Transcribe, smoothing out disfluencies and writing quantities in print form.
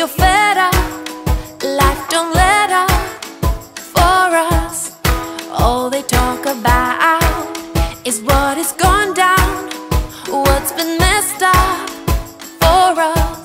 you're fed up, life don't let up for us. All they talk about is what has gone down, what's been messed up for us.